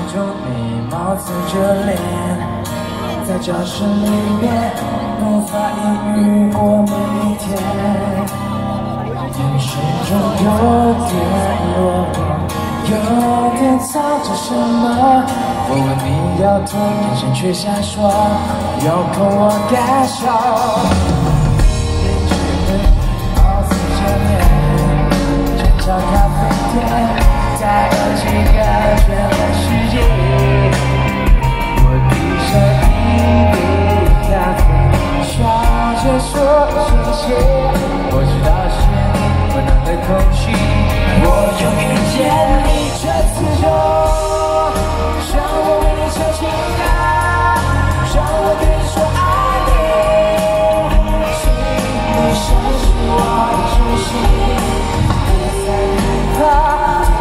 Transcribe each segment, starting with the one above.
中你貌似眷恋，在教室里面无法抑郁过每一天，眼神中有点落寞，有点藏着什么。我问你要痛，眼神却闪烁，有空我感受。貌似眷恋，转角咖啡店，再有几个人的世界。我递上一杯咖啡，笑着说谢谢。我知道是你温暖的空气，我又遇见你这次就让我为你唱情歌，让我对你说爱你，请你相信我的真心，别再害怕。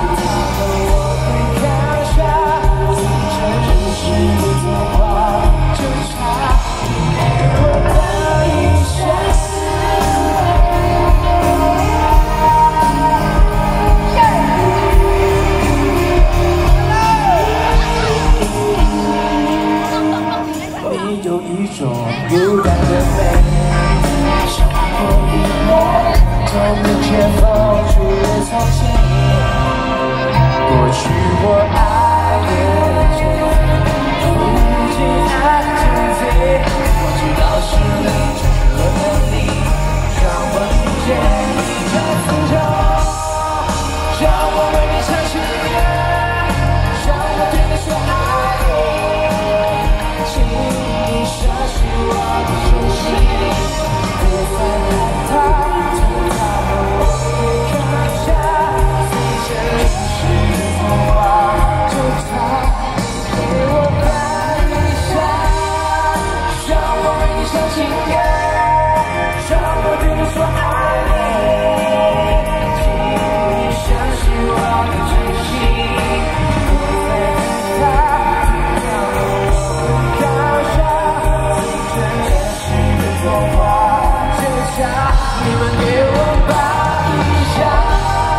有一种孤单的美，像过一梦，从面前放出了从前。过去我爱的真，如今爱成贼。我知道是你真实的能力，让我遇见你这次就让我为你唱情歌，让我对你说爱你，请你相信我的真心，别再害怕，就让我看下最真实的童话，就差给我看一下，让我为你唱情歌，让我对你说爱你，请你相信我的真心，别再害怕，就让我看下最真实的童话，就差你们给我抱一下。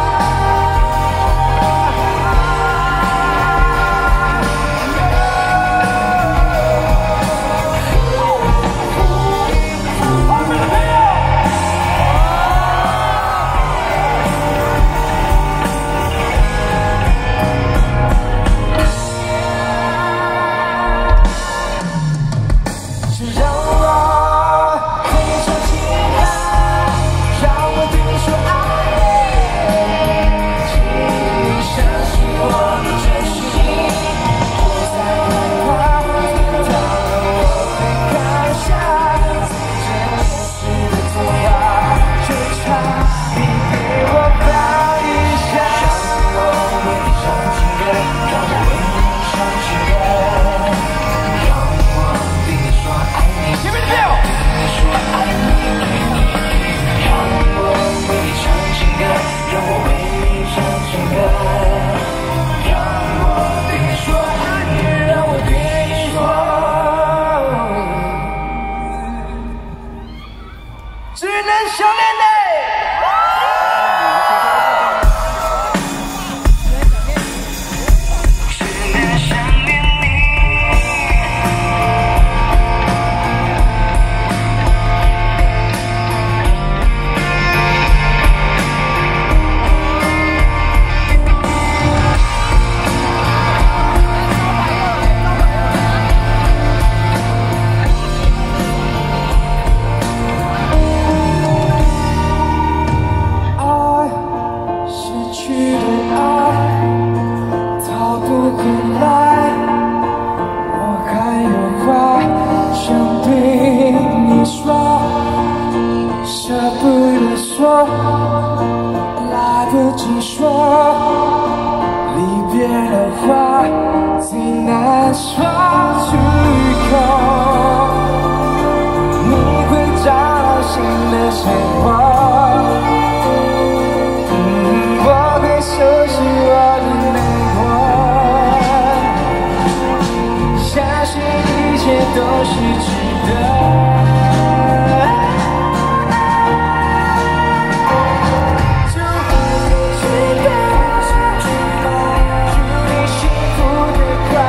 是让我对你唱情歌，让我对你说爱你，请你相信我的真心，别再害怕，让我会看下最真实的童话，就差你给我抱一下。让我为你唱情歌，让我为你唱情歌，让我对你说爱你。Give me the feel。对你说爱你，让我为你唱情歌，让我为你唱情歌，让我对你说爱你，让我对你说，只能想念你。只能想念你。爱，失去的爱，逃不过来。我还有话想对你说，舍不得说，来不及说，离别的话最难说出口。你会找到新的生活。我会收拾我的难过，相信一切都是值得。祝你幸福的快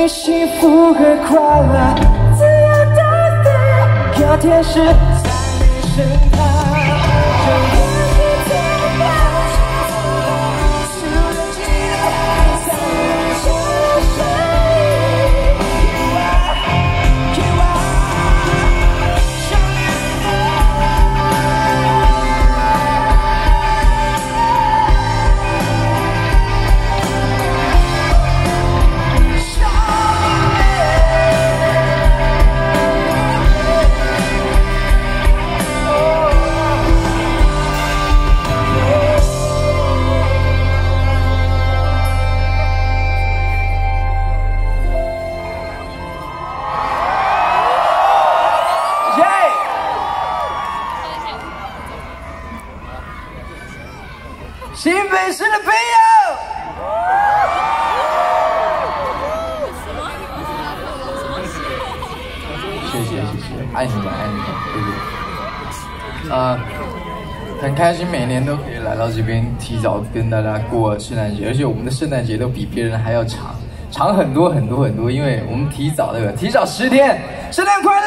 你幸福和快乐，自由的飞，有天使在你身旁。就让你走吧，突然记得在你身上。新北市的朋友，谢谢，爱你们，谢谢。很开心每年都可以来到这边，提早跟大家过圣诞节，而且我们的圣诞节都比别人还要长很多，因为我们提早10天，圣诞快乐！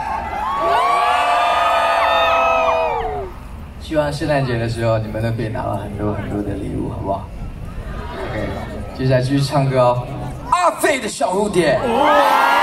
希望圣诞节的时候你们都可以拿到很多的礼物，好不好 ？OK， 接下来继续唱歌哦。阿飞的小蝴蝶。